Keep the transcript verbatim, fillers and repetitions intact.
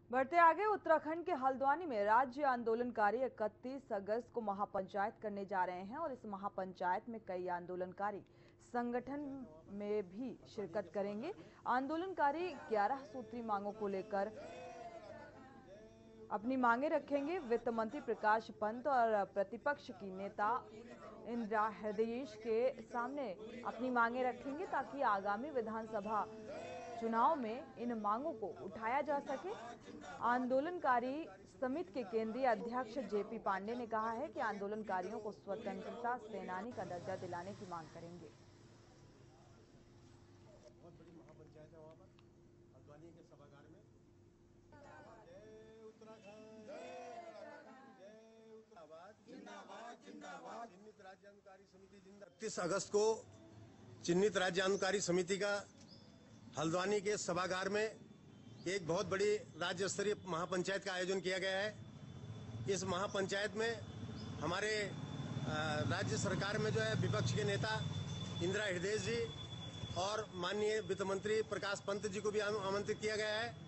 बढ़ते आगे, उत्तराखंड के हल्द्वानी में राज्य आंदोलनकारी इकतीस अगस्त को महापंचायत करने जा रहे हैं और इस महापंचायत में कई आंदोलनकारी संगठन में भी शिरकत करेंगे। आंदोलनकारी ग्यारह सूत्री मांगों को लेकर अपनी मांगे रखेंगे। वित्त मंत्री प्रकाश पंत और प्रतिपक्ष की नेता इंदिरा हृदयेश के सामने अपनी मांगे रखेंगे ताकि आगामी विधानसभा चुनाव में इन मांगों को उठाया जा सके। आंदोलनकारी समिति के केंद्रीय अध्यक्ष जेपी पांडे ने कहा है कि आंदोलनकारियों को स्वतंत्रता सेनानी का दर्जा दिलाने की मांग करेंगे। बहुत बड़ी महापंचायत है वहाँ पर हल्द्वानी के सभागार में। जय उत्तराखंड, जय उत्तराबाद, जिंदाबाद जिंदाबाद। चिन्हित राज्य आंदोलनकारी समिति जिंदाबाद। इकतीस अगस्त को चिन्हित राज्य आंदोलनकारी समिति का हल्द्वानी के सभागार में एक बहुत बड़ी राज्य स्तरीय महापंचायत का आयोजन किया गया है। इस महापंचायत में हमारे राज्य सरकार में जो है विपक्ष के नेता इंदिरा हृदयेश जी और माननीय वित्त मंत्री प्रकाश पंत जी को भी आमंत्रित किया गया है।